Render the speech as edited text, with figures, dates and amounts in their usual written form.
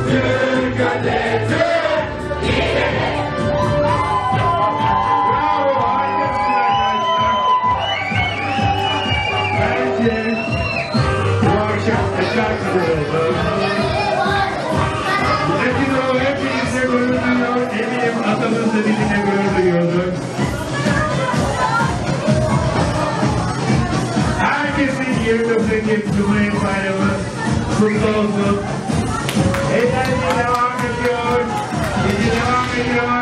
Türk atleti. Bravo, harikasınız arkadaşlar. Bence bu akşam şarkı oldu. Hepinizle gurur duyuyor. Eminim atamız da bizimle gurur duyuyordu. Herkesin 29 Ekim Cumhuriyet Bayramı kutlu olsun. Eğlence devam ediyor. Gece devam ediyor.